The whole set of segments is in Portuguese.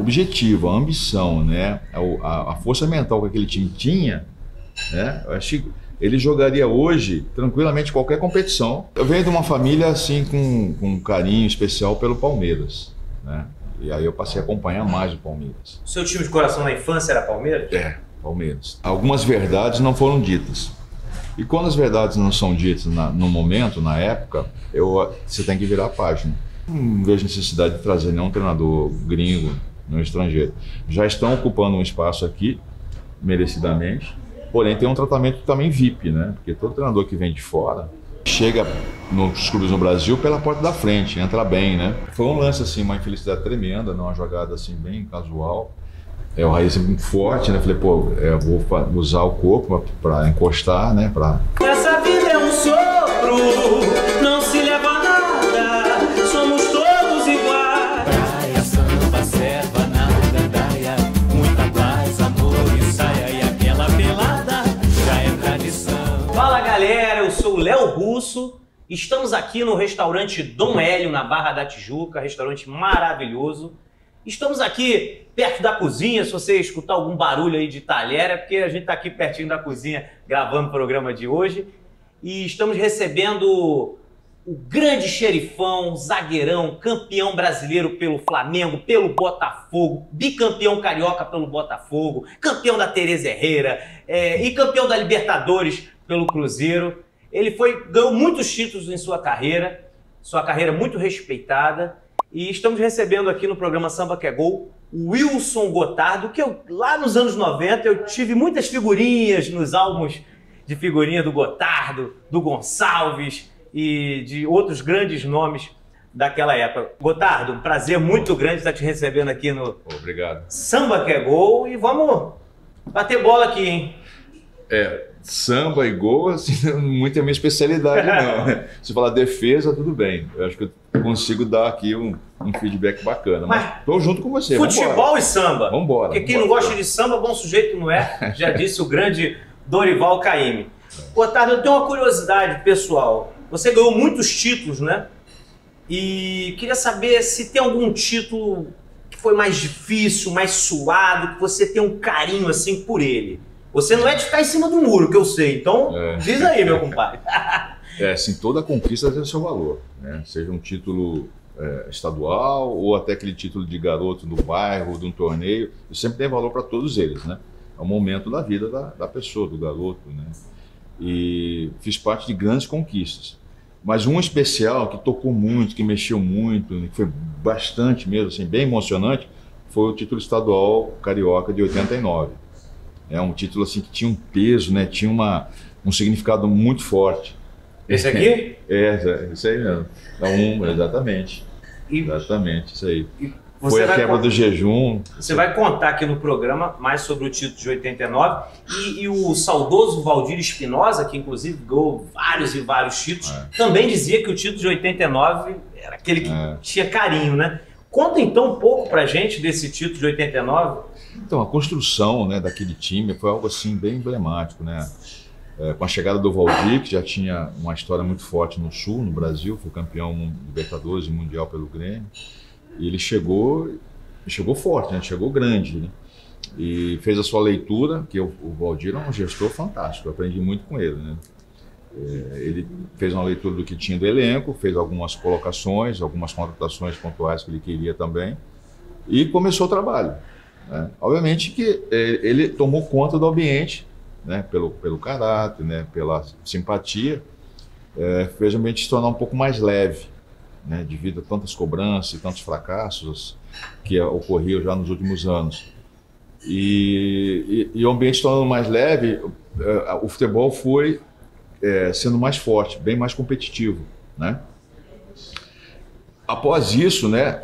objetivo, a ambição, né? A força mental que aquele time tinha, né? Eu acho que ele jogaria hoje tranquilamente qualquer competição. Eu venho de uma família assim com um carinho especial pelo Palmeiras, né? E aí eu passei a acompanhar mais o Palmeiras. O seu time de coração na infância era Palmeiras? É, Palmeiras. Algumas verdades não foram ditas. E quando as verdades não são ditas no momento, na época, você tem que virar a página. Não vejo necessidade de trazer nenhum treinador gringo, nenhum estrangeiro. Já estão ocupando um espaço aqui, merecidamente, porém tem um tratamento também VIP, né? Porque todo treinador que vem de fora chega nos clubes no Brasil pela porta da frente, entra bem, né? Foi um lance, assim, uma infelicidade tremenda, né? Uma jogada assim bem casual. O Raí sempre muito forte, né? Falei, pô, vou usar o corpo para encostar, né? Essa vida é um sopro, não se leva a nada, somos todos iguais. Praia, samba, serva, nada, daia, muita paz, amor e saia, e aquela pelada já é tradição. Fala galera, eu sou o Léo Russo, estamos aqui no restaurante Dom Hélio, na Barra da Tijuca, restaurante maravilhoso. Estamos aqui perto da cozinha, se você escutar algum barulho aí de talher, é porque a gente está aqui pertinho da cozinha gravando o programa de hoje. E estamos recebendo o grande xerifão, zagueirão, campeão brasileiro pelo Flamengo, pelo Botafogo, bicampeão carioca pelo Botafogo, campeão da Teresa Herrera e campeão da Libertadores pelo Cruzeiro. Ele ganhou muitos títulos em sua carreira muito respeitada. E estamos recebendo aqui no programa Samba que é Gol o Wilson Gotardo, que lá nos anos 90 eu tive muitas figurinhas nos álbuns de figurinha do Gotardo, do Gonçalves e de outros grandes nomes daquela época. Gotardo, um prazer muito grande estar te recebendo aqui no Obrigado. Samba que é Gol e vamos bater bola aqui, hein? Samba e gol, assim, muito é minha especialidade, não. Se falar defesa, tudo bem. Eu acho que eu consigo dar aqui um feedback bacana. Mas tô junto com você. Futebol vambora. E samba. Vambora. Porque quem não gosta de samba, bom sujeito não é. Já disse o grande Dorival Caymmi. Gotardo, eu tenho uma curiosidade pessoal. Você ganhou muitos títulos, né? E queria saber se tem algum título que foi mais difícil, mais suado, que você tem um carinho assim por ele. Você não é de ficar em cima do muro, que eu sei. Então, diz aí, meu compadre. Assim, toda conquista tem o seu valor, né? Seja um título estadual ou até aquele título de garoto do bairro, de um torneio. Isso sempre tem valor para todos eles, né? É um momento da vida da pessoa, do garoto, né? E fiz parte de grandes conquistas. Mas um especial que tocou muito, que mexeu muito, que foi bastante mesmo, assim, bem emocionante, foi o título estadual carioca de 89. É um título assim que tinha um peso, né? Tinha um significado muito forte. Esse aqui? Isso aí mesmo. Exatamente. Exatamente, isso aí. Foi a quebra do jejum. Você vai contar aqui no programa mais sobre o título de 89 e o saudoso Valdir Espinosa, que inclusive ganhou vários e vários títulos, também dizia que o título de 89 era aquele que tinha carinho, né? Conta então um pouco pra gente desse título de 89. Então, a construção, né, daquele time foi algo assim bem emblemático, né? Com a chegada do Valdir, que já tinha uma história muito forte no Sul, no Brasil, foi campeão de Libertadores e Mundial pelo Grêmio. E ele chegou forte, né? Chegou grande, né? E fez a sua leitura, que o Valdir é um gestor fantástico, eu aprendi muito com ele, né? Ele fez uma leitura do que tinha do elenco, fez algumas colocações, algumas contratações pontuais que ele queria também, e começou o trabalho, né? Obviamente que ele tomou conta do ambiente, né? Pelo caráter, né? Pela simpatia, fez o ambiente se tornar um pouco mais leve, né? Devido a tantas cobranças e tantos fracassos que ocorriam já nos últimos anos. E o ambiente se tornando mais leve, o futebol foi sendo mais forte, bem mais competitivo, né? Após isso, né,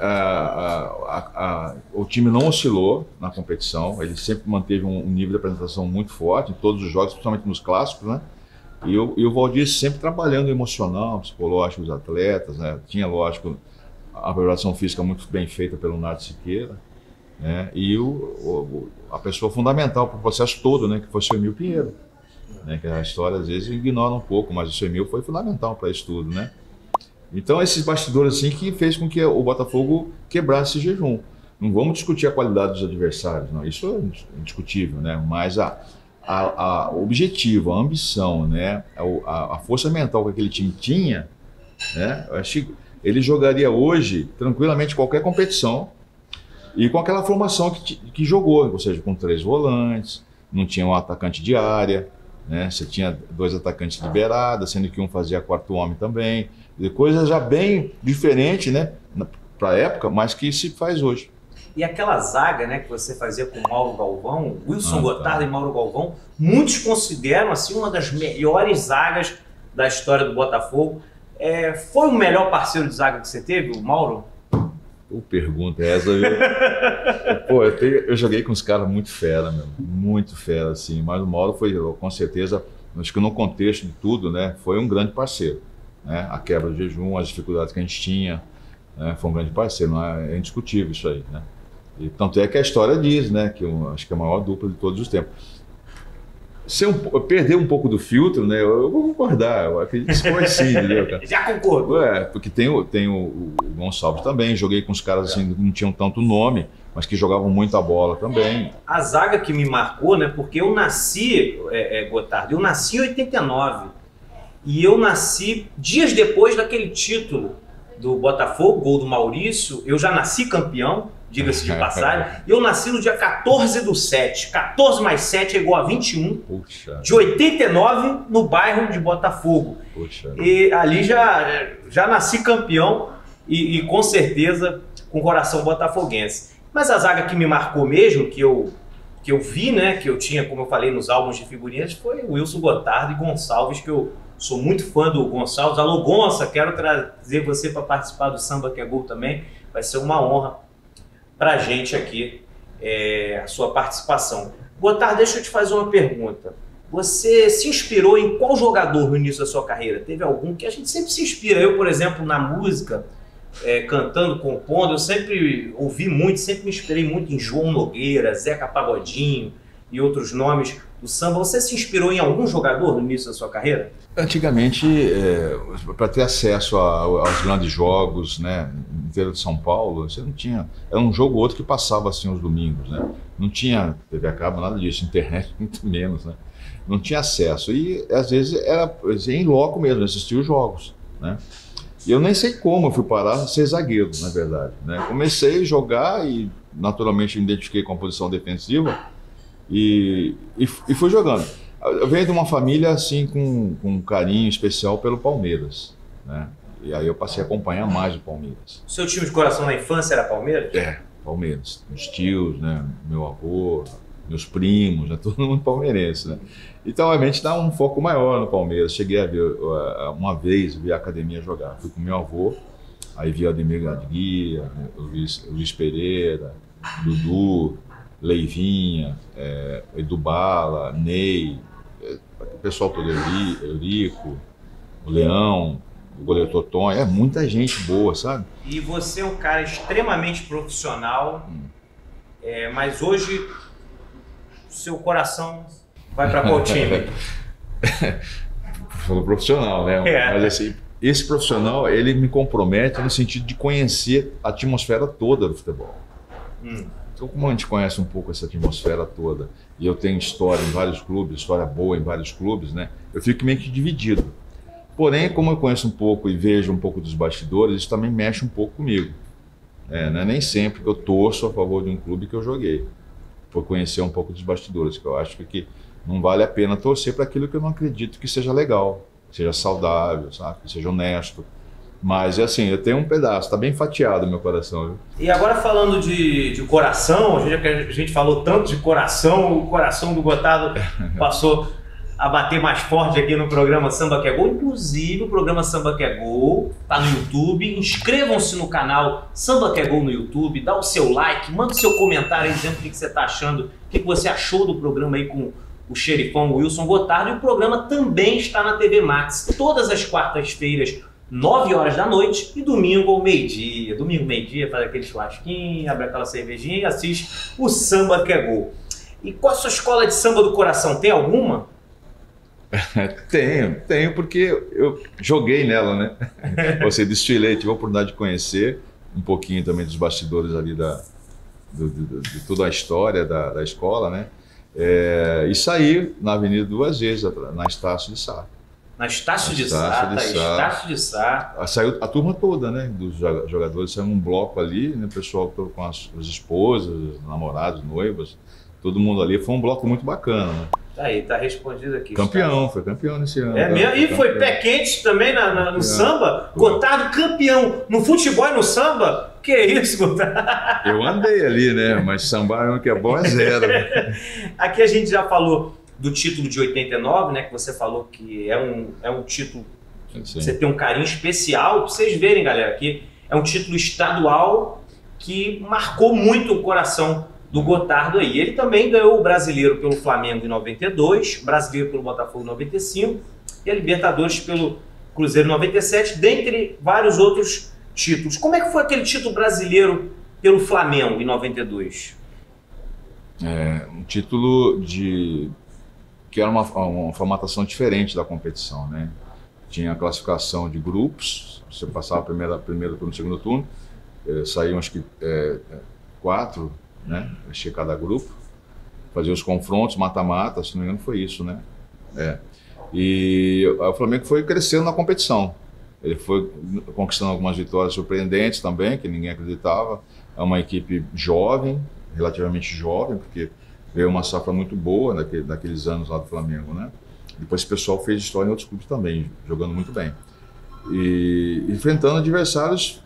o time não oscilou na competição, ele sempre manteve um nível de apresentação muito forte em todos os jogos, principalmente nos clássicos, né? E o Valdir sempre trabalhando o emocional, psicológico dos atletas, né? Tinha, lógico, a preparação física muito bem feita pelo Nardo Siqueira, né? E a pessoa fundamental para o processo todo, né, que foi o seu Emil Pinheiro, né? Que a história às vezes ignora um pouco, mas o seu Emil foi fundamental para isso tudo, né? Então esses bastidores assim que fez com que o Botafogo quebrasse esse jejum. Não vamos discutir a qualidade dos adversários, não. Isso é indiscutível, né? Mas o objetivo, a ambição, né? A força mental que aquele time tinha, né? Eu acho que ele jogaria hoje tranquilamente qualquer competição e com aquela formação que jogou, ou seja, com 3 volantes, não tinha um atacante de área, né? Você tinha 2 atacantes de beirada, sendo que um fazia 4º homem também, coisa já bem diferente, né? Para a época, mas que se faz hoje. E aquela zaga, né, que você fazia com Mauro Galvão, Wilson Gotardo e Mauro Galvão, muitos consideram assim uma das melhores zagas da história do Botafogo. Foi o melhor parceiro de zaga que você teve, o Mauro? Pergunta essa, viu? Pô, eu joguei com os caras muito fera, meu, muito fera, assim, mas o Mauro foi, com certeza, acho que no contexto de tudo, né, foi um grande parceiro, né? A quebra do jejum, as dificuldades que a gente tinha, né, foi um grande parceiro, não é indiscutível isso aí, né? E tanto é que a história diz, né, que acho que é a maior dupla de todos os tempos. Se eu perder um pouco do filtro, né, eu vou concordar, eu acredito que foi sim, entendeu, cara? Já concordo. Porque tem o Gonçalves também, joguei com os caras assim, que não tinham tanto nome, mas que jogavam muita bola também. A zaga que me marcou, né, porque eu nasci, Gotardo, eu nasci em 89, e eu nasci dias depois daquele título do Botafogo, gol do Maurício. Eu já nasci campeão, diga-se de passagem. Eu nasci no dia 14/7. 14 mais 7 é igual a 21. Puxa. De 89, no bairro de Botafogo. Puxa. E ali já nasci campeão e com certeza com coração botafoguense. Mas a zaga que me marcou mesmo, que eu vi, né, que eu tinha, como eu falei, nos álbuns de figurinhas, foi o Wilson Gotardo e Gonçalves, que eu sou muito fã do Gonçalves. Alô, Gonça, quero trazer você para participar do Samba que é Gol também. Vai ser uma honra para a gente aqui a sua participação. Gotardo, deixa eu te fazer uma pergunta. Você se inspirou em qual jogador no início da sua carreira? Teve algum que a gente sempre se inspira? Eu, por exemplo, na música, cantando, compondo, eu sempre ouvi muito, sempre me inspirei muito em João Nogueira, Zeca Pagodinho e outros nomes do samba. Você se inspirou em algum jogador no início da sua carreira? Antigamente, para ter acesso aos grandes jogos, né, inteiro de São Paulo, você não tinha. Era um jogo ou outro que passava assim aos domingos, né? Não tinha TV a cabo, nada disso, internet muito menos, né? Não tinha acesso. E às vezes era em loco mesmo, assistir os jogos, né? E eu nem sei como eu fui parar a ser zagueiro, na verdade, né? Comecei a jogar e naturalmente me identifiquei com a posição defensiva e fui jogando. Eu venho de uma família assim com um carinho especial pelo Palmeiras, né? E aí eu passei a acompanhar mais o Palmeiras. O seu time de coração na infância era Palmeiras? Palmeiras. Meus tios, né? Meu avô, meus primos, né? Todo mundo palmeirense, né? Então, obviamente, dá um foco maior no Palmeiras. Cheguei a ver, uma vez, vi a academia jogar. Fui com meu avô, aí vi o Ademir Gadguia, né? Luiz Pereira, Dudu, Leivinha, Edu Bala, Ney, o pessoal todo, Eurico, o Leão, o goleiro Toton, muita gente boa, sabe? E você é um cara extremamente profissional, mas hoje seu coração vai para qual time? Falou profissional, né? Mas assim, esse profissional, ele me compromete no sentido de conhecer a atmosfera toda do futebol. Então, como a gente conhece um pouco essa atmosfera toda, e eu tenho história em vários clubes, história boa em vários clubes, né? Eu fico meio que dividido. Porém, como eu conheço um pouco e vejo um pouco dos bastidores, isso também mexe um pouco comigo. Não é nem sempre que eu torço a favor de um clube que eu joguei. Por conhecer um pouco dos bastidores, que eu acho que não vale a pena torcer para aquilo que eu não acredito que seja legal, que seja saudável, sabe? Que seja honesto. Mas assim, eu tenho um pedaço, está bem fatiado o meu coração. Viu? E agora falando de coração, a gente falou tanto de coração, o coração do Gotardo passou a bater mais forte aqui no programa Samba que é Gol. Inclusive, o programa Samba que é Gol tá no YouTube. Inscrevam-se no canal Samba que é Gol no YouTube, dá o seu like, manda o seu comentário aí dizendo o que você tá achando, o que você achou do programa aí com o xerifão Wilson Gotardo. E o programa também está na TV Max, todas as quartas-feiras, 9 horas da noite, e domingo ao meio-dia. Domingo, meio-dia, faz aquele churrasquinho, abre aquela cervejinha e assiste o Samba que é Gol. E qual a sua escola de samba do coração? Tem alguma? Tenho, porque eu joguei nela, né? Você desfilei, tive a oportunidade de conhecer um pouquinho também dos bastidores ali de toda a história da escola, né? E saí na avenida 2 vezes, na Estácio de Sá. Na Estácio de Sá, Estácio de Sá. Saiu a turma toda, né? Dos jogadores, saiu um bloco ali, né? O pessoal com as esposas, namorados, noivas, todo mundo ali. Foi um bloco muito bacana, né? Tá aí, tá respondido aqui. Campeão, foi campeão nesse ano. É mesmo? E foi pé quente também no samba? Gotardo campeão no futebol e no samba? Que isso, Gotardo? Eu andei ali, né? Mas sambar que é bom é 0. Aqui a gente já falou do título de 89, né? Que você falou que é um título que você tem um carinho especial. Pra vocês verem, galera, aqui é um título estadual que marcou muito o coração do Gotardo aí. Ele também ganhou o Brasileiro pelo Flamengo em 92, Brasileiro pelo Botafogo em 95 e a Libertadores pelo Cruzeiro em 97, dentre vários outros títulos. Como é que foi aquele título brasileiro pelo Flamengo em 92? Um título que era uma formatação diferente da competição, né? Tinha a classificação de grupos, você passava primeiro turno, segundo turno, saíam acho que 4, né? Achei cada grupo, fazia os confrontos, mata-mata, se não me engano foi isso, né? E o Flamengo foi crescendo na competição. Ele foi conquistando algumas vitórias surpreendentes também, que ninguém acreditava. É uma equipe jovem, relativamente jovem, porque veio uma safra muito boa daqueles anos lá do Flamengo, né? Depois esse pessoal fez história em outros clubes também, jogando muito bem. E enfrentando adversários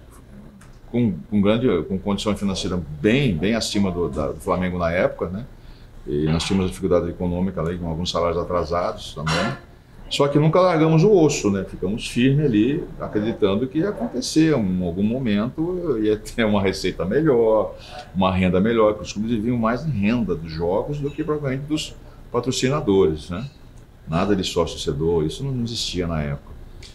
com condição financeira bem acima do Flamengo na época, né? E nós tínhamos dificuldade econômica ali, com alguns salários atrasados também. Só que nunca largamos o osso, né? Ficamos firmes ali, acreditando que ia acontecer, em algum momento ia ter uma receita melhor, uma renda melhor, porque os clubes viviam mais em renda dos jogos do que provavelmente dos patrocinadores, né? Nada de sócio-torcedor, isso não existia na época.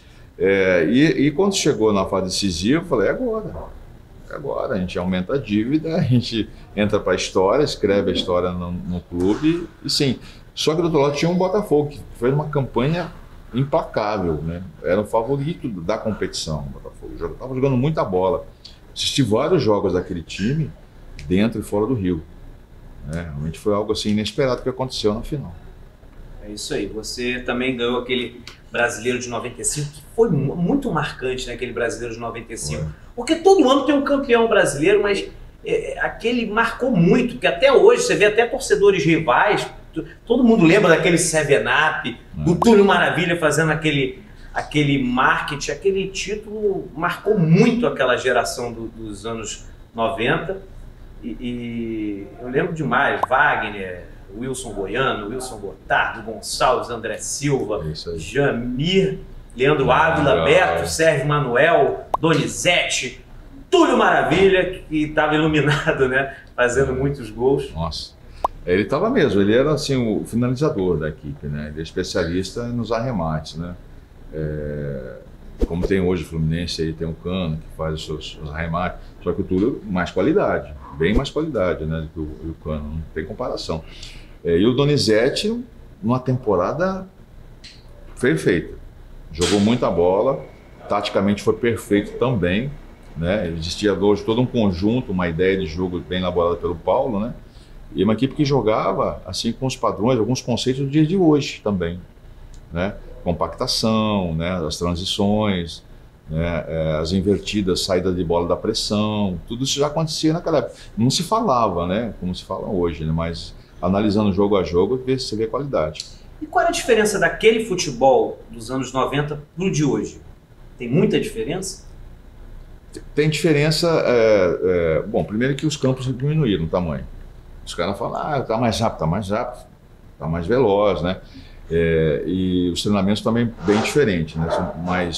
E quando chegou na fase decisiva, eu falei, agora a gente aumenta a dívida, a gente entra para a história, escreve a história no clube, e sim. Só que do outro lado tinha um Botafogo, que fez uma campanha implacável, né? Era o favorito da competição, o Botafogo. Estava jogando muita bola. Assisti vários jogos daquele time, dentro e fora do Rio. Realmente foi algo assim inesperado que aconteceu na final. É isso aí. Você também ganhou aquele Brasileiro de 95, que foi muito marcante, né? Aquele Brasileiro de 95. Porque todo ano tem um campeão brasileiro, mas aquele marcou muito, porque até hoje você vê até torcedores rivais. Todo mundo lembra daquele 7-Up, do Túlio Maravilha fazendo aquele marketing, aquele título marcou muito aquela geração dos anos 90. E eu lembro demais, Wagner, Wilson Goiano, Wilson Gotardo, Gonçalves, André Silva, Jamir, Leandro Ávila, Beto, Sérgio Manuel, Donizete, Túlio Maravilha, que estava iluminado, né? Fazendo muitos gols. Nossa. Ele estava mesmo, ele era assim, o finalizador da equipe, né? Ele é especialista nos arremates, né? Como tem hoje o Fluminense, aí tem o Cano, que faz os seus arremates, só que o Túlio, mais qualidade, bem mais qualidade, né? Do que o Cano, não tem comparação. E o Donizete, numa temporada perfeita, jogou muita bola, taticamente foi perfeito também, né? Existia hoje todo um conjunto, uma ideia de jogo bem elaborada pelo Paulo, né? E uma equipe que jogava assim com os padrões, alguns conceitos do dia de hoje também, né? Compactação, né? As transições, né? As invertidas, saída de bola da pressão, tudo isso já acontecia naquela época. Não se falava, né? Como se fala hoje, né? Mas analisando jogo a jogo, você vê a qualidade. E qual é a diferença daquele futebol dos anos 90 para o de hoje? Tem muita diferença? Tem diferença, bom, primeiro que os campos diminuíram o tamanho. Os caras falam, tá mais rápido, tá mais veloz, né? E os treinamentos também bem diferentes, né? São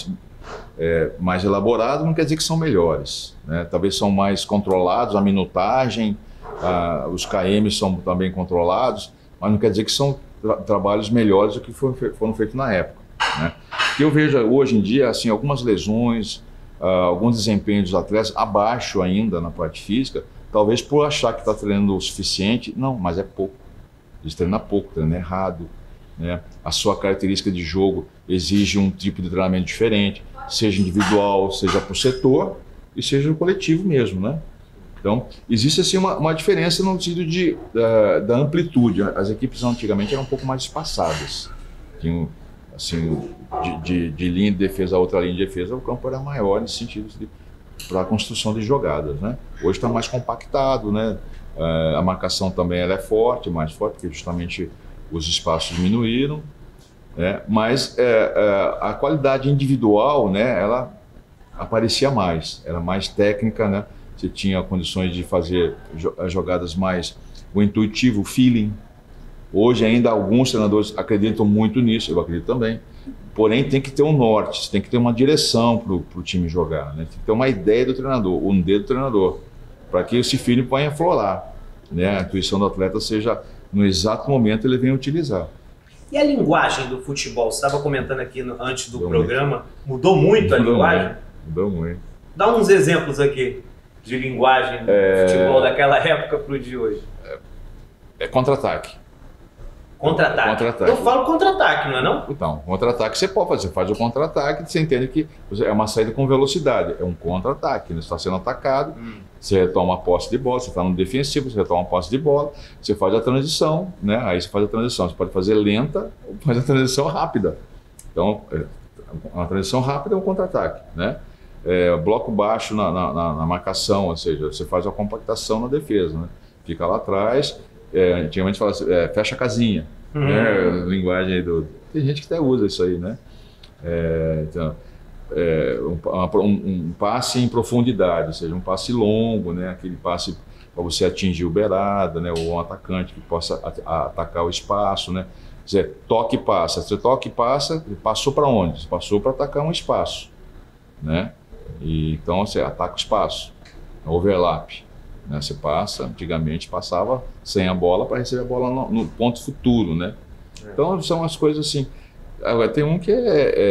mais elaborados, não quer dizer que são melhores, né? Talvez são mais controlados, a minutagem, os KM são também controlados, mas não quer dizer que são trabalhos melhores do que foram feitos na época, né? Que eu vejo hoje em dia, assim, algumas lesões, alguns desempenhos dos atletas abaixo ainda na parte física, talvez por achar que está treinando o suficiente. Não, mas é pouco. Eles treinam pouco, treinam errado, né? A sua característica de jogo exige um tipo de treinamento diferente, seja individual, seja por setor e seja coletivo mesmo, né? Então, existe assim uma diferença no sentido da amplitude. As equipes antigamente eram um pouco mais espaçadas. Tinham, assim, de linha de defesa a outra linha de defesa, o campo era maior nesse sentido para a construção de jogadas, né? Hoje está mais compactado, né? A marcação também ela é forte, mais forte, porque justamente os espaços diminuíram, né? Mas a qualidade individual, né? Ela aparecia mais, era mais técnica, né? Você tinha condições de fazer as jogadas mais o intuitivo, o feeling. Hoje ainda alguns treinadores acreditam muito nisso, eu acredito também. Porém tem que ter um norte, tem que ter uma direção para o time jogar, né? Tem que ter uma ideia do treinador, um dedo do treinador, para que esse feeling possa aflorar, né? A intuição do atleta seja, no exato momento, ele venha utilizar. E a linguagem do futebol? Você estava comentando aqui antes do programa, mudou muito a linguagem? Mudou muito. Dá uns exemplos aqui de linguagem do futebol daquela época para o de hoje. Contra-ataque. Contra-ataque. Eu falo contra-ataque, não é não? Então, contra-ataque você pode fazer. Você faz o contra-ataque, você entende que é uma saída com velocidade. É um contra-ataque. Você está sendo atacado, você retoma a posse de bola, você está no defensivo, você retoma a posse de bola, você faz a transição, né? Aí você faz a transição. Você pode fazer lenta ou faz a transição rápida. Então, uma transição rápida é um contra-ataque, né? Bloco baixo na marcação, ou seja, você faz a compactação na defesa, né? Fica lá atrás. Antigamente falava assim, fecha a casinha, né? Linguagem aí tem gente que até usa isso aí, né? Então, um passe em profundidade, ou seja, um passe longo, né? Aquele passe para você atingir o beirada, né? Ou um atacante que possa atacar o espaço, né? Quer dizer, toque e passa. Você toque e passa, passou para onde? Passou para atacar um espaço, né? E, então você ataca o espaço, overlap. Né, você passa, antigamente passava sem a bola para receber a bola no ponto futuro, né? Então são as coisas assim. Agora, tem um que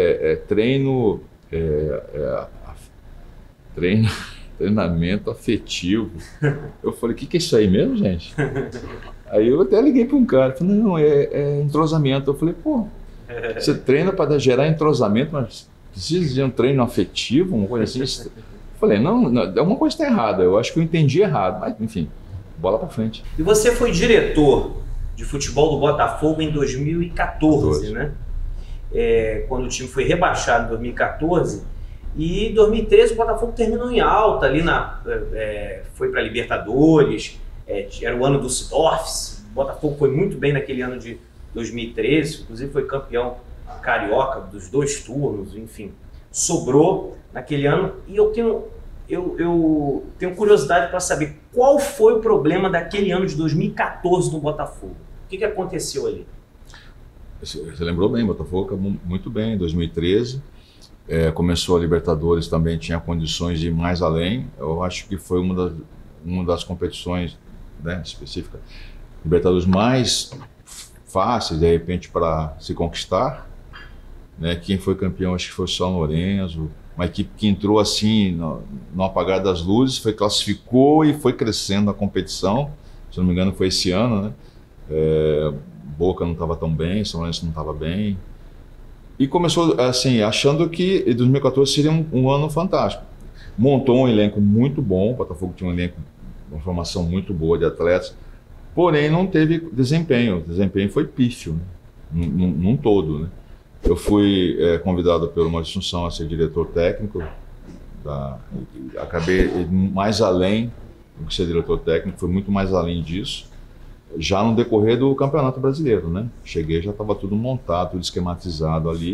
treinamento afetivo. Eu falei, o que é isso aí mesmo, gente? Aí eu até liguei para um cara, falei, não, é entrosamento. Eu falei, pô, você treina para gerar entrosamento, mas precisa de um treino afetivo, uma coisa assim? Falei, não, uma coisa está errada, eu acho que eu entendi errado, mas enfim, bola para frente. E você foi diretor de futebol do Botafogo em 2014, né? Quando o time foi rebaixado em 2014, e em 2013 o Botafogo terminou em alta, ali foi para Libertadores, era o ano do Sidorf, o Botafogo foi muito bem naquele ano de 2013, inclusive foi campeão carioca dos 2 turnos, enfim, sobrou naquele ano. E eu tenho curiosidade para saber qual foi o problema daquele ano de 2014 no Botafogo. O que aconteceu ali? Você lembrou bem, o Botafogo acabou muito bem em 2013. Começou a Libertadores, também tinha condições de ir mais além. Eu acho que foi uma das competições, né, específicas, Libertadores mais fáceis, de repente, para se conquistar. Né? Quem foi campeão, acho que foi o São Lourenço, uma equipe que entrou assim no apagar das luzes, classificou e foi crescendo na competição. Se não me engano foi esse ano, né? Boca não estava tão bem, São Lourenço não estava bem. E começou assim, achando que 2014 seria um ano fantástico. Montou um elenco muito bom, o Botafogo tinha um elenco, uma formação muito boa de atletas, porém não teve desempenho. O desempenho foi pífio, né? Num todo, né? Eu fui convidado pelo Maurício Assunção a ser diretor técnico, acabei mais além do que ser diretor técnico, foi muito mais além disso, já no decorrer do Campeonato Brasileiro, né? Cheguei, já estava tudo montado, tudo esquematizado ali,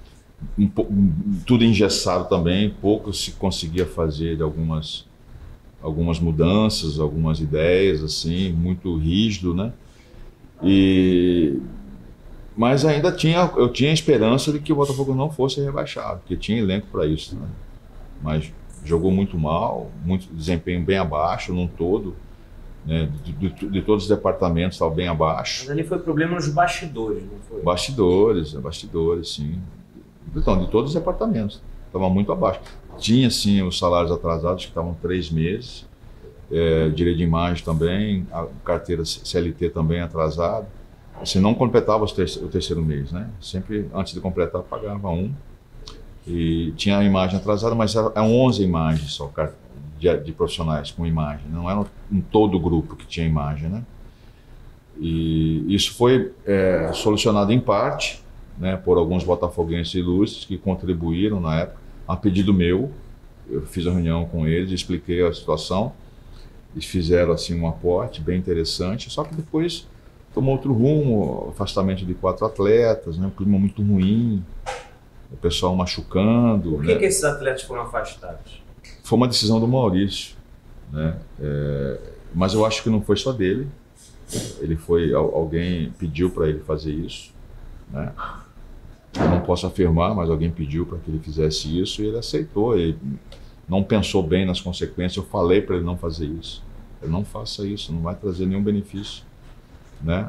tudo engessado também, pouco se conseguia fazer de algumas mudanças, algumas ideias, assim, muito rígido, né? Mas ainda eu tinha a esperança de que o Botafogo não fosse rebaixado, porque tinha elenco para isso, né? Mas jogou muito mal, muito desempenho bem abaixo num todo, né? De todos os departamentos estava bem abaixo. Mas ali foi problema nos bastidores, não foi? Bastidores, sim. Então, de todos os departamentos, estava muito abaixo. Tinha, sim, os salários atrasados, que estavam 3 meses, direito de imagem também, a carteira CLT também atrasada. Você não completava o terceiro mês, né? Sempre, antes de completar, pagava um. E tinha a imagem atrasada, mas eram 11 imagens só de profissionais com imagem, não era em todo o grupo que tinha imagem, né? E isso foi solucionado em parte, né, por alguns botafoguenses ilustres que contribuíram na época, a pedido meu. Eu fiz a reunião com eles, expliquei a situação, eles fizeram assim um aporte bem interessante, só que depois tomou outro rumo, afastamento de 4 atletas, né, um clima muito ruim, o pessoal machucando. Por que esses atletas foram afastados? Foi uma decisão do Maurício, né? Mas eu acho que não foi só dele. Alguém pediu para ele fazer isso, né? Eu não posso afirmar, mas alguém pediu para que ele fizesse isso e ele aceitou. Ele não pensou bem nas consequências. Eu falei para ele não fazer isso. Ele não faça isso, não vai trazer nenhum benefício, né?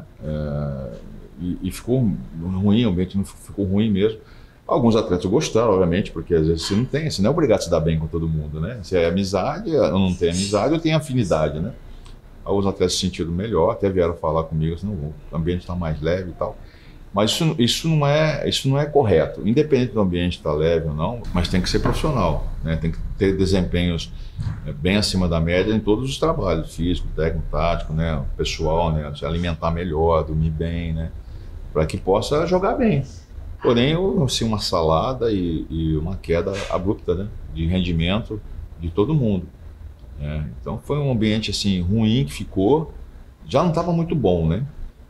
E ficou ruim, o ambiente não ficou ruim mesmo. Alguns atletas gostaram, obviamente, porque às vezes você não é obrigado a se dar bem com todo mundo, né? Se é amizade, eu não tenho amizade, eu tenho afinidade, né? Alguns atletas se sentiram melhor, até vieram falar comigo assim, não, o ambiente está mais leve e tal. Mas isso não é correto, independente do ambiente estar leve ou não, mas tem que ser profissional, né? Tem que ter desempenhos bem acima da média em todos os trabalhos, físico, técnico, tático, né? Pessoal, né? Se alimentar melhor, dormir bem, né? Para que possa jogar bem. Porém, assim, uma salada e uma queda abrupta, né, de rendimento de todo mundo. Então foi um ambiente assim ruim que ficou, já não estava muito bom, né?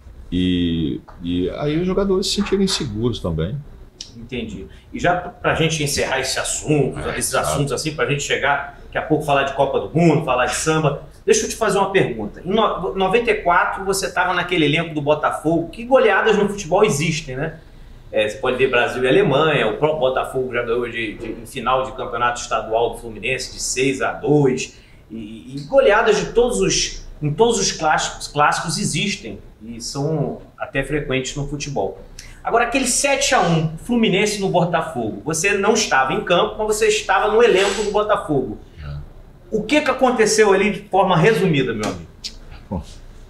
E aí os jogadores se sentiram inseguros também. Entendi. E já para a gente encerrar esses assuntos assim, para a gente chegar daqui a pouco falar de Copa do Mundo, falar de samba, deixa eu te fazer uma pergunta. Em 94 você estava naquele elenco do Botafogo, que goleadas no futebol existem, né? Você pode ver Brasil e Alemanha, o próprio Botafogo já ganhou em final de campeonato estadual do Fluminense de 6-2, e goleadas em todos os clássicos existem e são até frequentes no futebol. Agora, aquele 7-1 Fluminense no Botafogo, você não estava em campo, mas você estava no elenco do Botafogo. O que aconteceu ali de forma resumida, meu amigo? Bom,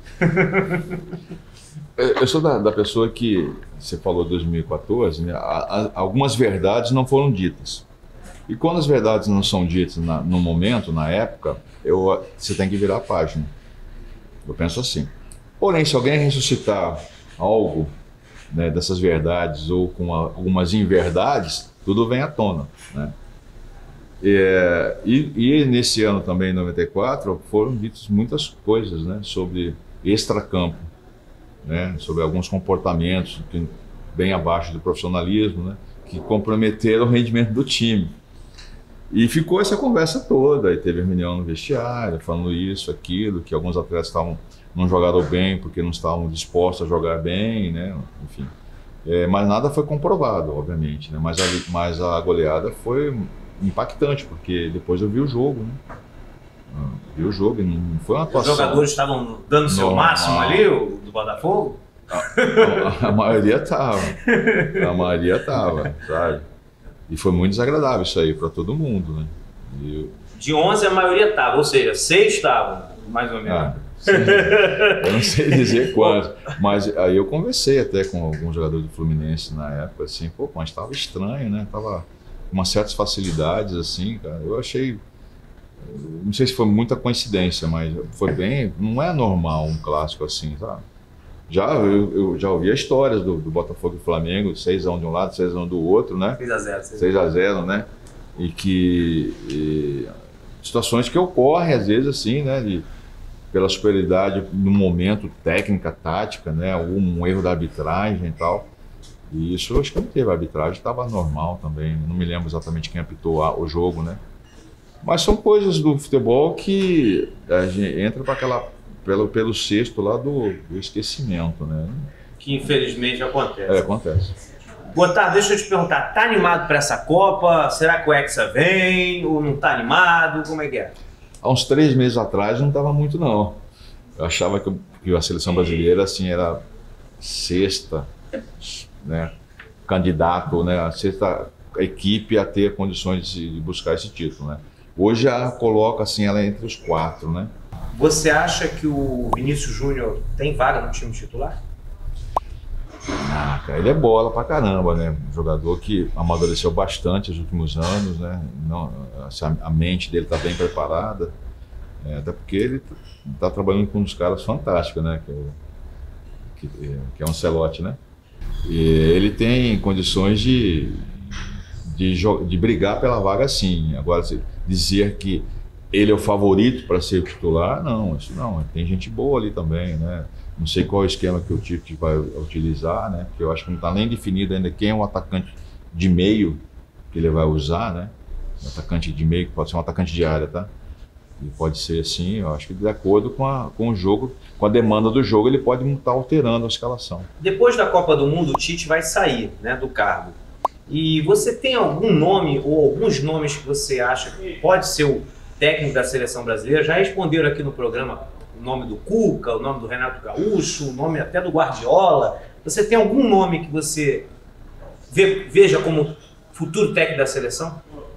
eu sou da pessoa que, você falou 2014, né, algumas verdades não foram ditas. E quando as verdades não são ditas no momento, na época, você tem que virar a página. Eu penso assim. Porém, se alguém ressuscitar algo, né, dessas verdades ou com algumas inverdades, tudo vem à tona, né? E nesse ano também, em 94, foram ditas muitas coisas, né, sobre extracampo, né, sobre alguns comportamentos bem abaixo do profissionalismo, né, que comprometeram o rendimento do time. E ficou essa conversa toda, aí teve reunião no vestiário, falando isso, aquilo, que alguns atletas não jogaram bem porque não estavam dispostos a jogar bem, né, enfim. Mas nada foi comprovado, obviamente, né, mas a goleada foi impactante, porque depois eu vi o jogo, né. Vi o jogo e não foi uma atuação. Os jogadores estavam dando o seu máximo ali, do Botafogo? A maioria estava. A maioria estava, sabe? E foi muito desagradável isso aí para todo mundo, né? De 11 a maioria estava, ou seja, 6 estavam, mais ou menos. Eu não sei dizer quantos, mas aí eu conversei até com alguns jogadores do Fluminense na época, assim, mas estava estranho, né? Tava com umas certas facilidades, assim, cara. Eu achei. Não sei se foi muita coincidência, mas foi bem. Não é normal um clássico assim, sabe? Eu já ouvi histórias do Botafogo e Flamengo, 6-1 de um lado, 6-1 do outro, né? 6-0, né? Situações que ocorrem às vezes assim, né? Pela superioridade no momento, técnica, tática, né? Um erro da arbitragem e tal. E isso eu acho que não teve, a arbitragem estava normal também. Não me lembro exatamente quem apitou o jogo, né? Mas são coisas do futebol que a gente entra para pelo cesto lá do esquecimento, né? Que infelizmente acontece. Acontece. Gotardo, deixa eu te perguntar, tá animado para essa Copa? Será que o Hexa vem ou não tá animado? Como é que é? Há uns 3 meses atrás não estava muito, não. Eu achava que a seleção brasileira assim, era sexta, né, candidato, né, a sexta equipe a ter condições de buscar esse título, né? Hoje já coloca assim, ela entre os 4, né? Você acha que o Vinícius Júnior tem vaga no time titular? Ah, cara, ele é bola pra caramba, né? Um jogador que amadureceu bastante nos últimos anos, né? Não, a mente dele tá bem preparada, até porque ele tá trabalhando com uns caras fantásticos, né? Que é um Ancelotti, né? E ele tem condições de brigar pela vaga, sim. Agora, dizer que ele é o favorito para ser titular, não, isso não. Tem gente boa ali também, né? Não sei qual é o esquema que o Tite vai utilizar, né? Porque eu acho que não está nem definido ainda quem é o atacante de meio que ele vai usar, né? Um atacante de meio, que pode ser um atacante de área, tá? E pode ser assim, eu acho que de acordo com o jogo, com a demanda do jogo, ele pode estar alterando a escalação. Depois da Copa do Mundo, o Tite vai sair, né, do cargo. E você tem algum nome ou alguns nomes que você acha que pode ser o técnico da seleção brasileira? Já responderam aqui no programa o nome do Cuca, o nome do Renato Gaúcho, o nome até do Guardiola. Você tem algum nome que você veja como futuro técnico da seleção?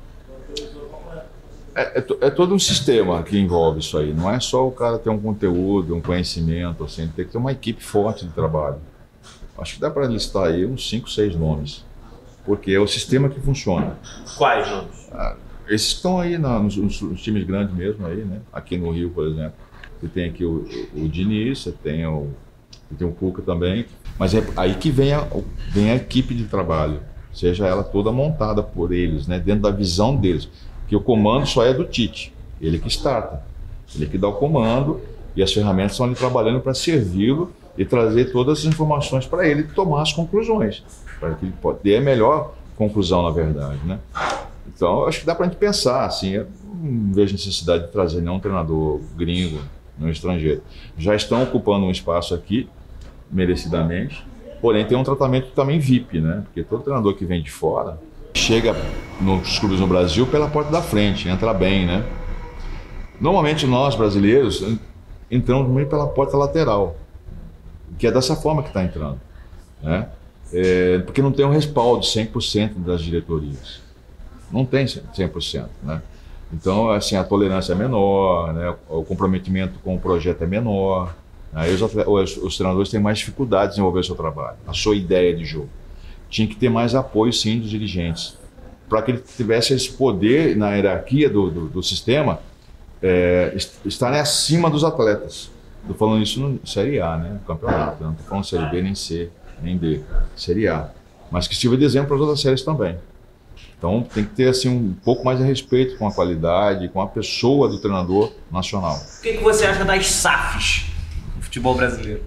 É todo um sistema que envolve isso aí. Não é só o cara ter um conteúdo, um conhecimento, assim, tem que ter uma equipe forte de trabalho. Acho que dá para listar aí uns 5, 6 nomes, porque é o sistema que funciona. Quais nomes? Esses estão aí nos times grandes mesmo, aí, né? Aqui no Rio, por exemplo. Você tem aqui o Diniz, você tem o Cuca também, mas é aí que vem a equipe de trabalho, seja ela toda montada por eles, né? Dentro da visão deles. Que o comando só é do Tite, ele que starta, ele que dá o comando e as ferramentas estão ali trabalhando para servi-lo e trazer todas as informações para ele tomar as conclusões, para que ele dê a melhor conclusão, na verdade, né? Então, acho que dá para a gente pensar, assim, eu não vejo necessidade de trazer nenhum treinador gringo, nenhum estrangeiro. Já estão ocupando um espaço aqui, merecidamente, porém tem um tratamento também VIP, né? Porque todo treinador que vem de fora chega nos clubes no Brasil pela porta da frente, entra bem, né? Normalmente nós, brasileiros, entramos meio pela porta lateral, que é dessa forma que está entrando, né? Porque não tem um respaldo 100% das diretorias. Não tem 100%, né? Então, assim, a tolerância é menor, né? O comprometimento com o projeto é menor. Aí os treinadores têm mais dificuldade de desenvolver o seu trabalho, a sua ideia de jogo. Tinha que ter mais apoio, sim, dos dirigentes, para que ele tivesse esse poder na hierarquia do sistema, estarem acima dos atletas. Estou falando isso no Série A, né? Campeonato, não estou falando Série B, nem C, nem D, Série A. Mas que sirva de exemplo para as outras séries também. Então tem que ter assim, um pouco mais de respeito com a qualidade, com a pessoa do treinador nacional. O que você acha das SAFs do futebol brasileiro?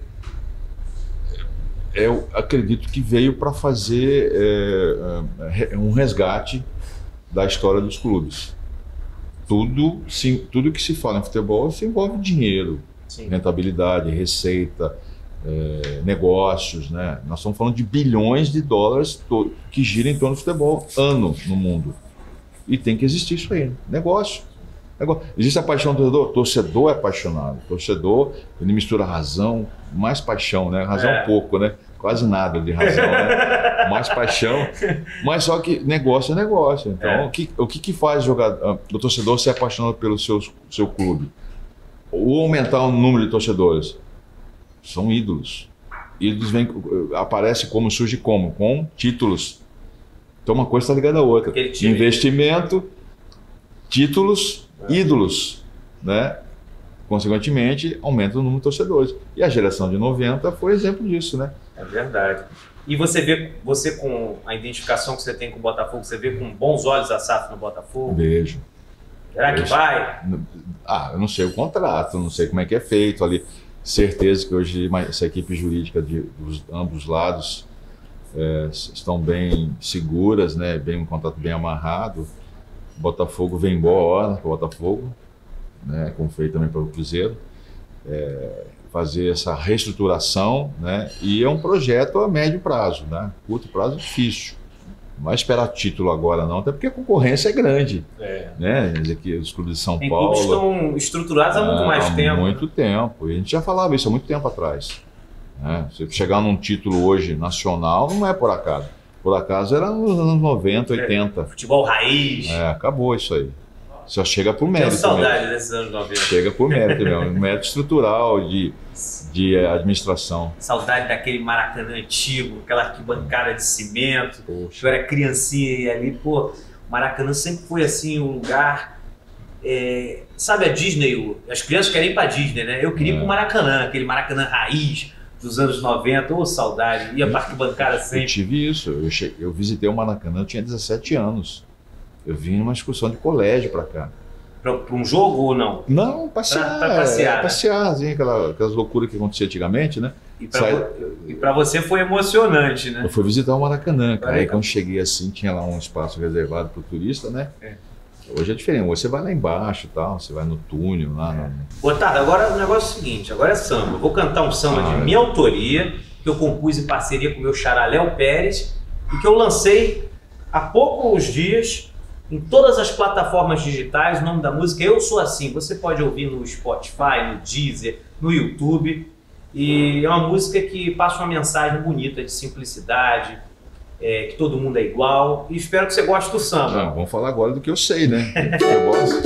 Eu acredito que veio para fazer um resgate da história dos clubes. Tudo que se fala em futebol se envolve dinheiro, sim, rentabilidade, receita, negócios, né? Nós estamos falando de bilhões de dólares que giram em torno do futebol ano no mundo. E tem que existir isso aí, negócio. Existe a paixão do torcedor? O torcedor é apaixonado. O torcedor, ele mistura razão, mais paixão, né? Razão pouco, né? Quase nada de razão, né? Mais paixão. Mas só que negócio é negócio. Então, o que faz o torcedor ser apaixonado pelo seu clube? Ou aumentar o número de torcedores? São ídolos. Ídolos aparecem como, surge como? Com títulos. Então, uma coisa está ligada à outra. Investimento, títulos, ídolos, né? Consequentemente, aumenta o número de torcedores. E a geração de 90 foi exemplo disso, né? É verdade. E você com a identificação que você tem com o Botafogo, você vê com bons olhos a SAF no Botafogo? Vejo. Será que vai? Eu não sei o contrato, não sei como é que é feito ali. Certeza que hoje essa equipe jurídica dos ambos lados estão bem seguras, né? Um contrato bem amarrado. O Botafogo vem em boa hora para o Botafogo, né? Como feito também para o Cruzeiro. Fazer essa reestruturação, né? E é um projeto a médio prazo, né? Curto prazo é difícil. Não vai esperar título agora não, até porque a concorrência é grande. Né? Quer dizer que os clubes de São Paulo... Os clubes estão estruturados há muito mais tempo. Há muito tempo. E a gente já falava isso há muito tempo atrás. Né? Se chegar num título hoje nacional, não é por acaso. Por acaso era nos anos 90, 80. Futebol raiz. Acabou isso aí. Só chega por Tenho mérito. saudade mesmo. desses anos 90. Chega por mérito mesmo. Um mérito estrutural de administração. Saudade daquele Maracanã antigo, aquela arquibancada de cimento. Poxa. Eu era criancinha e ali, pô, o Maracanã sempre foi assim um lugar. Sabe a Disney? As crianças querem ir pra Disney, né? Eu queria ir pro Maracanã, aquele Maracanã raiz dos anos 90. Ô, saudade. Ia pra arquibancada Eu sempre. tive isso. Eu visitei o Maracanã, eu tinha 17 anos. Eu vim numa excursão de colégio para cá. Pra um jogo ou não? Não, passear. Pra passear, né? Passear, assim, aquelas loucuras que acontecia antigamente, né? E pra você foi emocionante, né? Eu fui visitar o Maracanã, cara. Olha, Aí quando cheguei assim, tinha lá um espaço reservado para o turista, né? É. Hoje é diferente. Hoje você vai lá embaixo e tal, você vai no túnel, lá no... Otávio, agora o negócio é o seguinte, agora é samba. Eu vou cantar um samba de minha autoria, que eu compus em parceria com o meu xará Léo Pérez, e que eu lancei há poucos dias em todas as plataformas digitais. O nome da música é Eu Sou Assim. Você pode ouvir no Spotify, no Deezer, no YouTube. E é uma música que passa uma mensagem bonita de simplicidade, que todo mundo é igual. E espero que você goste do samba. Não, vamos falar agora do que eu sei, né? Eu gosto.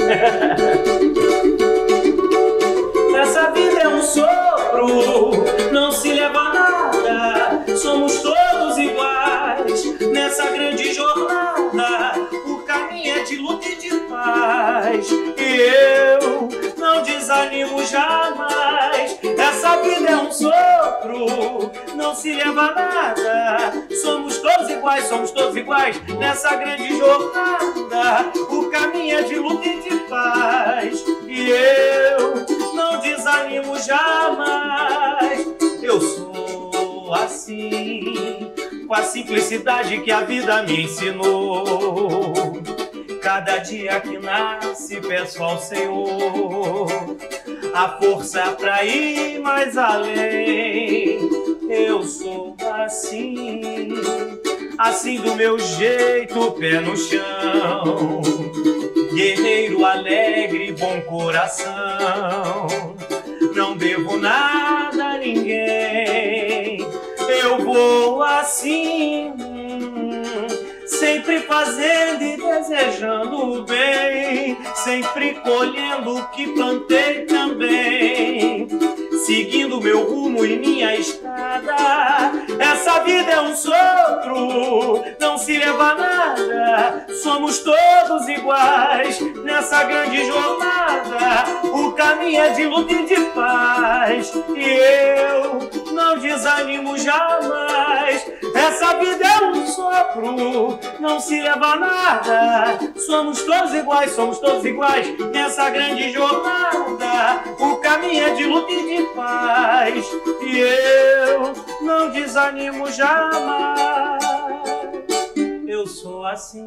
Essa vida é um sopro, não se leva a nada. Somos todos iguais nessa grande jornada. O caminho é de luta e de paz. E eu não desanimo jamais. Essa vida é um sopro, não se leva a nada. Somos todos iguais nessa grande jornada. O caminho é de luta e de paz. E eu não desanimo jamais. Eu sou assim, com a simplicidade que a vida me ensinou. Cada dia que nasce peço ao Senhor a força pra ir mais além. Eu sou assim, assim do meu jeito, pé no chão, guerreiro alegre, bom coração. Não devo nada a ninguém. Eu vou assim, sempre fazendo e desejando o bem, sempre colhendo o que plantei também, seguindo meu rumo e minha estrada. Essa vida é um sopro, não se leva a nada. Somos todos iguais nessa grande jornada. O caminho é de luta e de paz. E eu não desanimo jamais. Essa vida é um sopro, não se leva a nada. Somos todos iguais nessa grande jornada. O caminho é de luta e de paz. E eu não desanimo jamais. Eu sou assim.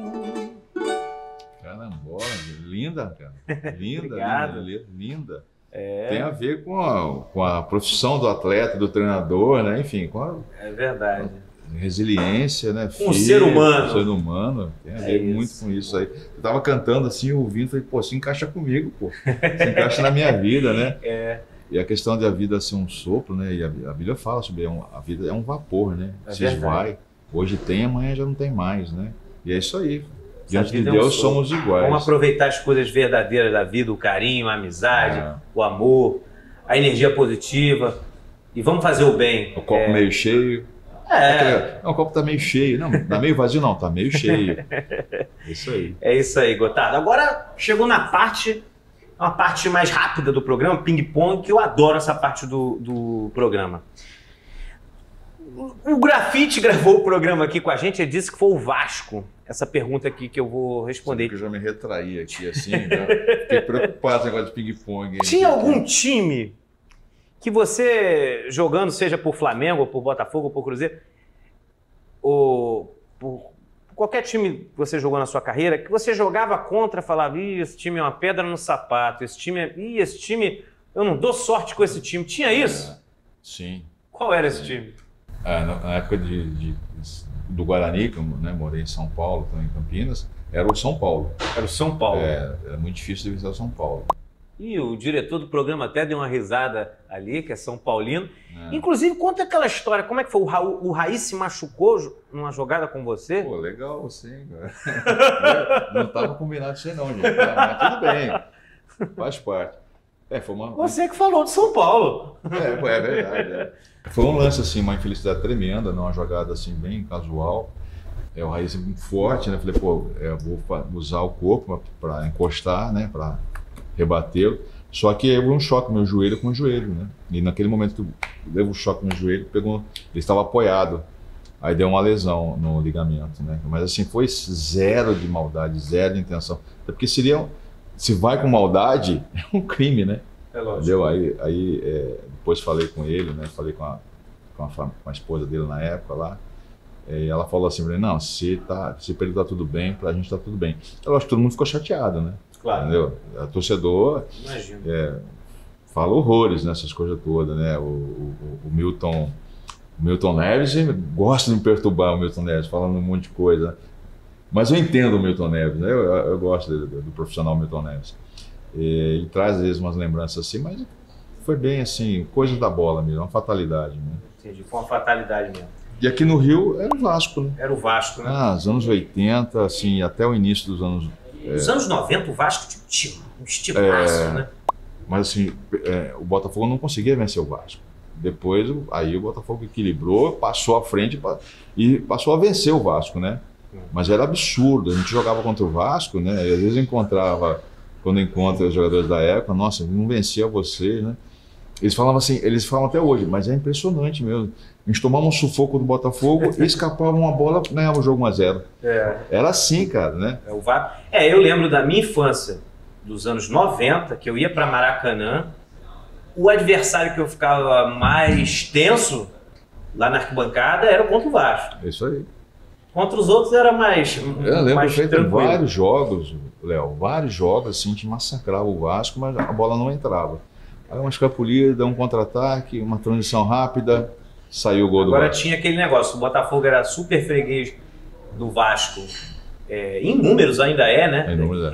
Caramba, linda, cara. Linda, Obrigado. linda. Tem a ver com a profissão do atleta, do treinador, né? Enfim, É verdade. resiliência, né? Com o ser humano. O ser humano. Tem a ver muito com isso aí. Eu tava cantando assim, ouvindo, falei, pô, se encaixa comigo, pô. Se encaixa na minha vida, né? E a questão de a vida ser um sopro, né? E a Bíblia fala sobre a vida é um vapor, né? Se esvai. Hoje tem, amanhã já não tem mais, né? E é isso aí. Diante de Deus somos iguais. Vamos aproveitar as coisas verdadeiras da vida, o carinho, a amizade, o amor, a energia positiva. E vamos fazer o bem. O copo meio cheio. Não, o copo tá meio cheio. Não, tá meio vazio não, tá meio cheio. É isso aí. É isso aí, Gotardo. Agora chegou na parte, uma parte mais rápida do programa, ping-pong, que eu adoro essa parte do programa. O Grafite gravou o programa aqui com a gente, ele disse que foi o Vasco. Essa pergunta aqui que eu vou responder. Eu já me retraí aqui assim, já fiquei preocupado com o negócio de ping-pong. Tinha algum time que você, jogando, seja por Flamengo, ou por Botafogo, ou por Cruzeiro, ou por qualquer time que você jogou na sua carreira, que você jogava contra, falava, esse time é uma pedra no sapato, esse time, eu não dou sorte com esse time. Tinha isso? Sim. Qual era esse time? Na época do Guarani, que eu morei em São Paulo, também em Campinas, era o São Paulo. Era o São Paulo. Era muito difícil de vencer o São Paulo. E o diretor do programa até deu uma risada ali, que é São Paulino. Inclusive, conta aquela história, como é que foi? O Raí se machucou numa jogada com você? Pô, legal, sim, cara. Não estava combinado isso aí não, gente. Mas tudo bem, faz parte. Foi uma... Você que falou de São Paulo. É verdade. Foi um lance, assim, uma infelicidade tremenda, uma jogada, assim, bem casual. O Raí muito forte, né? Falei, pô, vou usar o corpo para encostar, né? Para rebatê-lo. Só que houve um choque no meu joelho com o joelho, né? E naquele momento que eu levo o choque no joelho, ele estava apoiado. Aí deu uma lesão no ligamento, né? Mas assim, foi zero de maldade, zero de intenção. Até porque se vai com maldade, é um crime, né? É lógico. Aí depois falei com ele, né? Falei com a esposa dele na época lá. E ela falou assim pra mim, não, se pra ele tá tudo bem, pra gente tá tudo bem. Eu acho que todo mundo ficou chateado, né? Claro. Entendeu? A torcedor fala horrores nessas coisas todas, né? O Milton Neves gosta de me perturbar, o Milton Neves, falando um monte de coisa. Mas eu entendo o Milton Neves, né? Eu gosto do profissional Milton Neves. Ele traz às vezes umas lembranças assim, mas foi bem assim, coisa da bola mesmo, uma fatalidade, né? Entendi, foi uma fatalidade mesmo. E aqui no Rio era o Vasco, né? Era o Vasco, né? Nos anos 80, assim, até o início dos anos... Nos anos 90, o Vasco tinha um estimaço, né? Mas assim, o Botafogo não conseguia vencer o Vasco. Depois, aí o Botafogo equilibrou, passou à frente e passou a vencer o Vasco, né? Mas era absurdo, a gente jogava contra o Vasco, né? E às vezes quando encontra os jogadores da época, nossa, não vencia vocês, né? Eles falavam assim, eles falam até hoje, mas é impressionante mesmo. A gente tomava um sufoco do Botafogo e escapava uma bola, ganhava o jogo 1-0. Era assim, cara, né? Eu lembro da minha infância, dos anos 90, que eu ia para Maracanã, o adversário que eu ficava mais tenso lá na arquibancada era contra o Vasco. É isso aí. Contra os outros era mais eu lembro mais feito vários jogos, Léo, vários jogos assim, a gente massacrava o Vasco, mas a bola não entrava. Aí uma escapulida, um contra-ataque, uma transição rápida, saiu o gol do Vasco. Agora tinha aquele negócio, o Botafogo era super freguês do Vasco, em números ainda né? Em números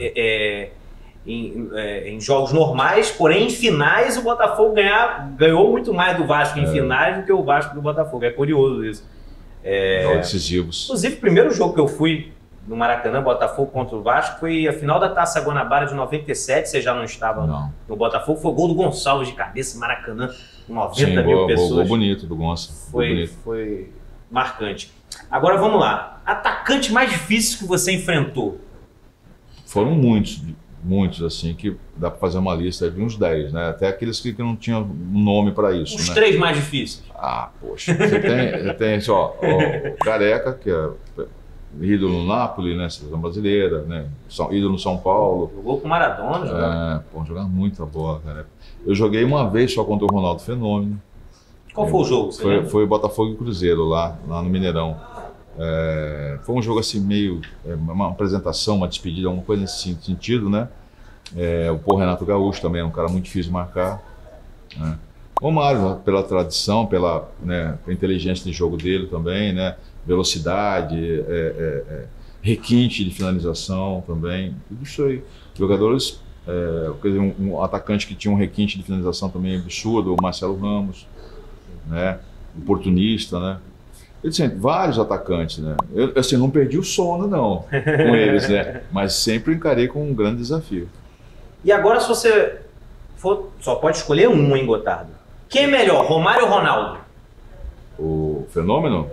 em jogos normais, porém em finais o Botafogo ganhou muito mais do Vasco em finais do que o Vasco do Botafogo. É curioso isso. Decisivos. Inclusive, o primeiro jogo que eu fui no Maracanã, Botafogo contra o Vasco, foi a final da Taça Guanabara de 97, você já não estava no Botafogo, foi o gol do Gonçalves de cabeça, Maracanã, 90 mil pessoas. Gol bonito do Gonça. Foi marcante. Agora vamos lá, atacante mais difícil que você enfrentou? Foram muitos assim, que dá para fazer uma lista de uns 10, né? Até aqueles que não tinham nome para isso. Os né? 3 mais difíceis? Poxa, você tem o Careca, que é ídolo no Napoli, né? Seleção brasileira, né? Ídolo no São Paulo. Jogou com o Maradona, jogava muita bola, cara. Eu joguei uma vez só contra o Ronaldo Fenômeno. Qual foi o jogo? Foi Botafogo e Cruzeiro, lá no Mineirão. Foi um jogo assim meio, uma apresentação, uma despedida, alguma coisa nesse sentido, né? O Renato Gaúcho também é um cara muito difícil de marcar, né? O Mário, pela tradição, pela inteligência de jogo dele também, né? Velocidade, requinte de finalização também, tudo isso aí. Jogadores, um atacante que tinha um requinte de finalização também absurdo, o Marcelo Ramos, né? Oportunista, né? Eu disse, vários atacantes, né? Eu assim, não perdi o sono, não, com eles, né? Mas sempre encarei com um grande desafio. E agora, se você só pode escolher um, hein, Gotardo? Quem é melhor, Romário ou Ronaldo? O Fenômeno?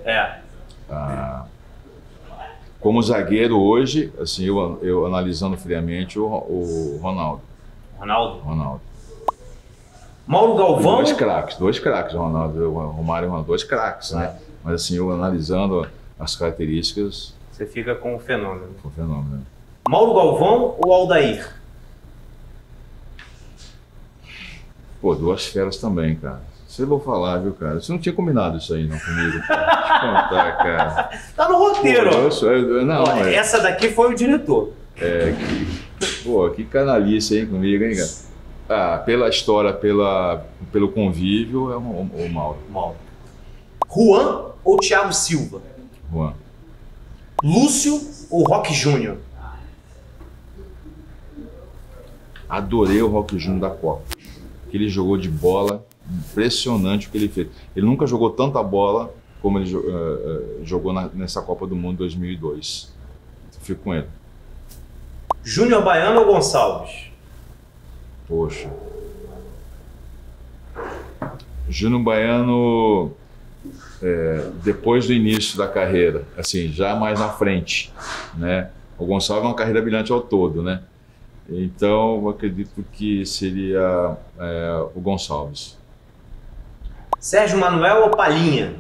Como zagueiro hoje, assim, eu analisando friamente o Ronaldo. Ronaldo. Mauro Galvão? Dois craques, Ronaldo, Romário e Ronaldo, dois craques, né? Mas assim, eu analisando as características... Você fica com o Fenômeno. Com o Fenômeno, né? Mauro Galvão ou Aldair? Duas feras também, cara. Você vou falar, viu, cara? Você não tinha combinado isso aí, não, comigo. Contar, cara. Tá no roteiro, ó. Essa daqui foi o diretor. Que canalice, hein, comigo, hein, cara? Pela história, pelo convívio, é o Mauro. Juan ou Thiago Silva? Juan. Lúcio ou Roque Júnior? Adorei o Roque Júnior da Copa. Que ele jogou de bola, impressionante o que ele fez. Ele nunca jogou tanta bola como ele jogou nessa Copa do Mundo 2002. Fico com ele. Júnior Baiano ou Gonçalves? Poxa. Júnior Baiano, depois do início da carreira, assim, já mais na frente, né? O Gonçalves é uma carreira brilhante ao todo, né? Então, eu acredito que seria o Gonçalves. Sérgio Manuel ou Palhinha?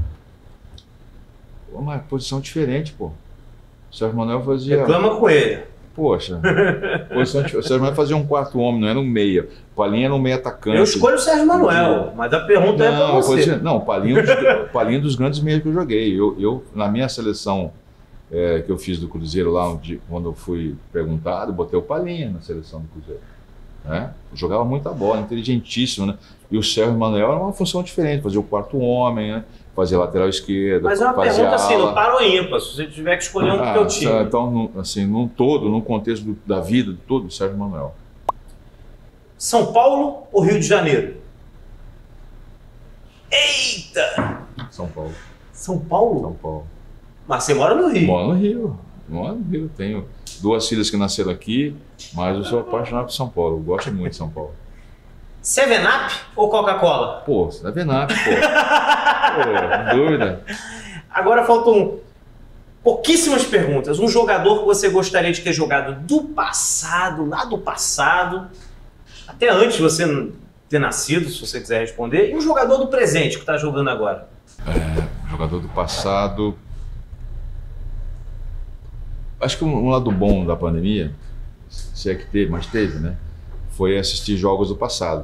Uma posição diferente, pô. O Sérgio Manuel fazia... Reclama com ele. Poxa, o Sérgio Manuel fazia um quarto homem, não era um meia. O Palhinha era um meia atacante. Eu escolho o Sérgio Manuel, mas a pergunta é para você. Não, o Palhinha dos grandes meias que eu joguei. Eu na minha seleção que eu fiz do Cruzeiro lá, quando eu fui perguntado, botei o Palhinha na seleção do Cruzeiro. Né? Jogava muita bola, inteligentíssimo, né? E o Sérgio Manuel era uma função diferente, fazia o quarto homem, né? Fazia lateral esquerda. Mas é uma pergunta assim, no par ou ímpar, se você tiver que escolher um do teu time. Então, assim, no contexto da vida de todo, o Sérgio Manuel. São Paulo ou Rio de Janeiro? Eita! São Paulo. São Paulo? São Paulo. Mas você mora no Rio? Moro no Rio. Moro no Rio. Tenho 2 filhas que nasceram aqui, mas eu sou apaixonado por São Paulo. Eu gosto muito de São Paulo. 7-Up ou Coca-Cola? Pô, 7-Up, pô. Dúvida. Agora faltam pouquíssimas perguntas. Um jogador que você gostaria de ter jogado do passado, lá do passado, até antes de você ter nascido, se você quiser responder, e um jogador do presente que está jogando agora. Jogador do passado... Acho que um lado bom da pandemia, se é que teve, mas teve, né? Foi assistir jogos do passado.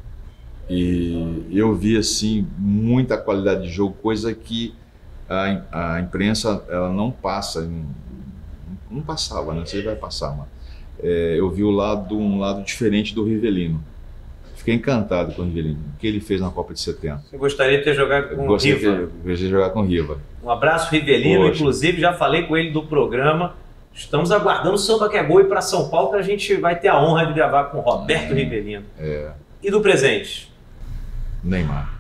E eu vi, assim, muita qualidade de jogo, coisa que a imprensa ela não passa, não passava, né? Você vai passar, mas eu vi um lado diferente do Rivelino. Fiquei encantado com o Rivelino, o que ele fez na Copa de 70. Você gostaria de ter jogado com o Riva? Gostaria de jogar com o Riva. Um abraço, Rivelino. Poxa. Inclusive, já falei com ele do programa. Estamos aguardando o Samba que é Gol ir para São Paulo, que a gente vai ter a honra de gravar com o Roberto Rivelino. E do presente? Neymar.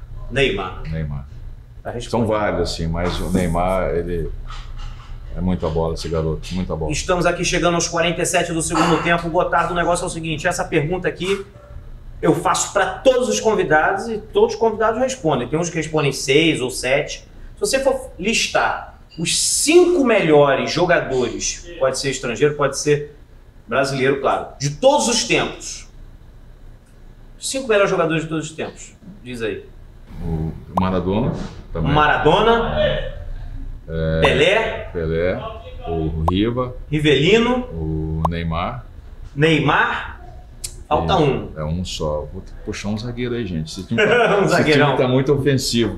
São vários, assim, mas o Neymar, ele é muita bola, esse garoto, muita bola. Estamos aqui chegando aos 47 do segundo tempo. Gotardo, o negócio é o seguinte, essa pergunta aqui eu faço para todos os convidados e todos os convidados respondem. Tem uns que respondem 6 ou 7. Se você for listar os 5 melhores jogadores, pode ser estrangeiro, pode ser brasileiro, claro, de todos os tempos. Os 5 melhores jogadores de todos os tempos. Diz aí. O Maradona também. Maradona, Pelé, o Riva, Rivelino, o Neymar. Falta um. É um só. Vou ter que puxar um zagueiro aí, gente. Esse time tá muito ofensivo.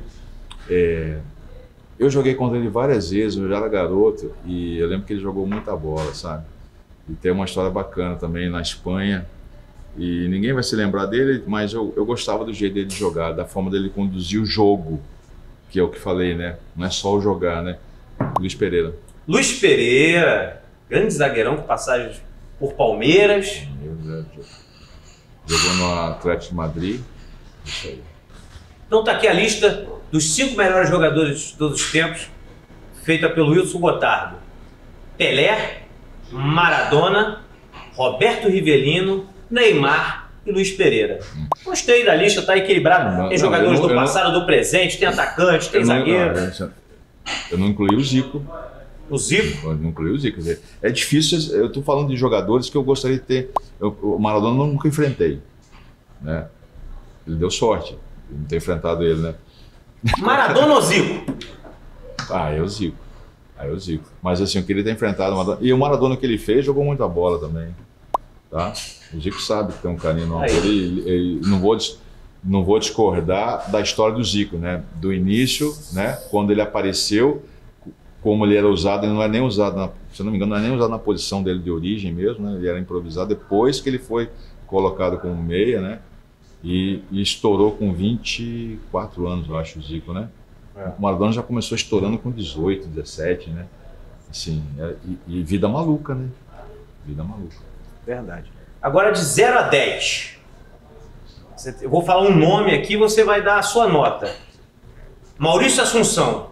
Eu joguei contra ele várias vezes, eu já era garoto, e eu lembro que ele jogou muita bola, sabe? E tem uma história bacana também na Espanha, e ninguém vai se lembrar dele, mas eu gostava do jeito dele de jogar, da forma dele conduzir o jogo, que é o que falei, né? Não é só o jogar, né? Luiz Pereira. Luiz Pereira, grande zagueirão com passagens por Palmeiras. Jogou no Atlético de Madrid. Isso aí. Então tá aqui a lista dos 5 melhores jogadores de todos os tempos, feita pelo Wilson Gotardo. Pelé, Maradona, Roberto Rivelino, Neymar e Luiz Pereira. Gostei da lista, tá equilibrado. Tem jogadores do passado, do presente, tem atacante, tem zagueiro. Eu não incluí o Zico. O Zico? Eu não incluí o Zico. É difícil, eu tô falando de jogadores que eu gostaria de ter. O Maradona eu nunca enfrentei, né? Ele deu sorte de não ter enfrentado ele, né? Maradona ou Zico? É o Zico. O Zico. Mas assim, eu queria ter enfrentado o Maradona. E o Maradona que ele fez, jogou muita bola também. Tá? O Zico sabe que tem um carinho no ele não vou discordar da história do Zico, né? Do início, né? Quando ele apareceu, como ele era usado, ele não é nem usado, se eu não me engano, não é nem usado na posição dele de origem mesmo, né? Ele era improvisado depois que ele foi colocado como meia, né? E estourou com 24 anos, eu acho, o Zico, né? O Maradona já começou estourando com 18, 17, né? Assim, e vida maluca, né? Vida maluca. Verdade. Agora de 0 a 10. Eu vou falar um nome aqui, você vai dar a sua nota. Maurício Assunção.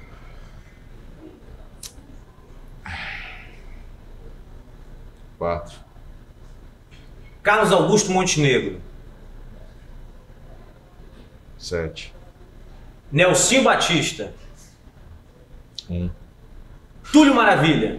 4. Carlos Augusto Montenegro. 7. Nelsinho Batista. 1. Túlio Maravilha.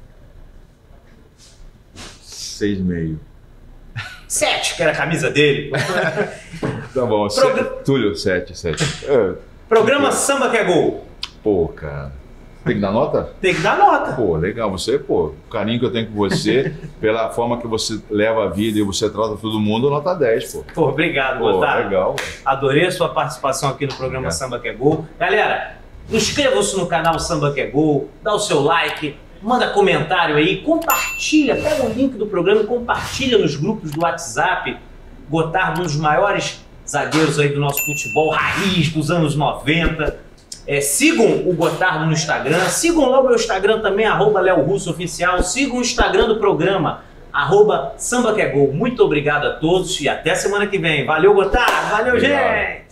6,5. 7, que era a camisa dele. Tá bom, Túlio, 7. Programa Samba que é Gol. Pô, cara. Tem que dar nota? Tem que dar nota. Pô, legal. Você, o carinho que eu tenho com você, pela forma que você leva a vida e você trata todo mundo, nota 10, pô. Pô, obrigado, Gotardo. Legal. Adorei a sua participação aqui no programa Samba que é Gol. Galera, inscreva-se no canal Samba que é Gol, dá o seu like, manda comentário aí, compartilha, pega o link do programa e compartilha nos grupos do WhatsApp. Gotardo, um dos maiores zagueiros aí do nosso futebol, raiz dos anos 90. Sigam o Gotardo no Instagram, sigam lá o meu Instagram também, @LeoRussoOficial, sigam o Instagram do programa, @SambaQueGol. Muito obrigado a todos e até semana que vem. Valeu, Gotardo, valeu, gente!